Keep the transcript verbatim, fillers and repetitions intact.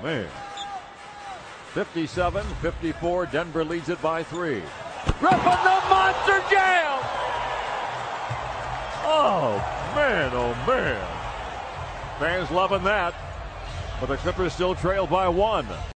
man. fifty-seven fifty-four, Denver leads it by three. Griffin, the monster jam! Oh, man, oh, man. Fans loving that. But the Clippers still trail by one.